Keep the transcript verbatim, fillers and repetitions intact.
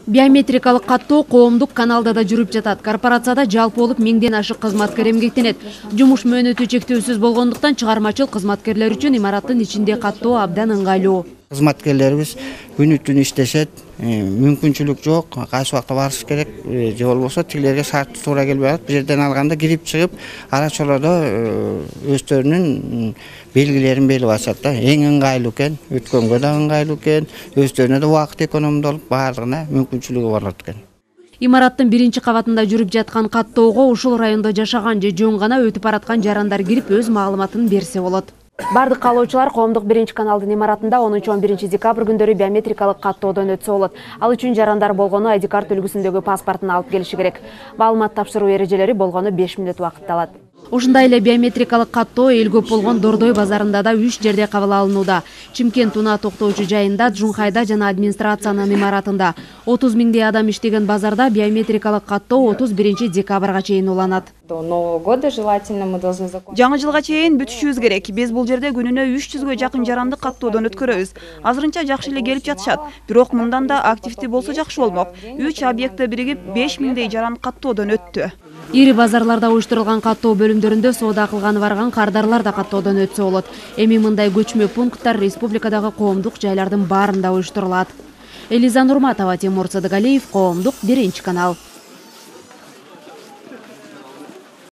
Биометрикалык каттоо коомдук каналда да жүрүп жатат. Корпорацияда жалпылык миңден ашык кызматкер эмгектенет. Жумуш мөөнөтү чектөөсүз болгондуктан чыгармачыл кызматкерлер үчүн имараттын ичинде каттоо абдан ыңгайлуу. Кызматкерлерибиз күнү түнү иштешет, мүмкүнчүлүк жок, кайсы убакта барыш керек, же болбосо тилерге шарт туура келбей атат. Бул жерден алганда кирип чыгып, ара чолодо өздөрүнүн белгилерин белип атышат да. Эң ыңгайлуу экен, өткөнгө да ыңгайлуу экен, өздөрүнө да убакыт экономдолуп, баардыгына мүмкүнчүлүгү болот экен. Имараттын биринчи кабатында жүрүп жаткан каттоого ушул райондо жашаган же жөн гана өтүп бараткан жарандар кирип өз маалыматын берсе болот. Бардык каалоочулар коомдук биринчи каналдын имаратында онунчу он биринчи декабрь күндөрү биометрикалык каттоодон өтсө болот. Ал үчүн жарандар болгону ай ди карт үлгүсүндөгү паспортун алып келиши керек. Маалымат тапшыруу эрежелери болгону беш мүнөт убакытты алат. Ушундай эле биометрикалык каттоо эл көп болгон Дордой базарында да үч жерде кабыл алынууда. Чимкент унаа токтоочу жайында, Жунхайда жана администрациянын имаратында. отуз миңдей адам иштеген базарда биометрикалык каттоо отуз биринчи декабрга чейин уланат. До Нового года желательно мы должны закончить. Жаңы жылга чейин бүтүшүбүз керек. Биз бул жерде күнүнө үч жүзгө жакын жаранды каттоодон өткөрөбүз. Азырынча жакшы эле келип жатышат. Бирок мындан да активдүү болсо жакшы болмок. үч объекти биригип беш миңдей жаран каттоодон өттү. Ири базарларда уюштурулган каттоо бөлүмдөрүндө соода кылганы барган кардарлар да каттоодон өтсө болот. Эми мындай көчмө пункттар республикадагы коомдук жайлардын баарында уюштурулат. Элиза Нурматова, Тимур Садыгалиев, коомдук биринчи канал.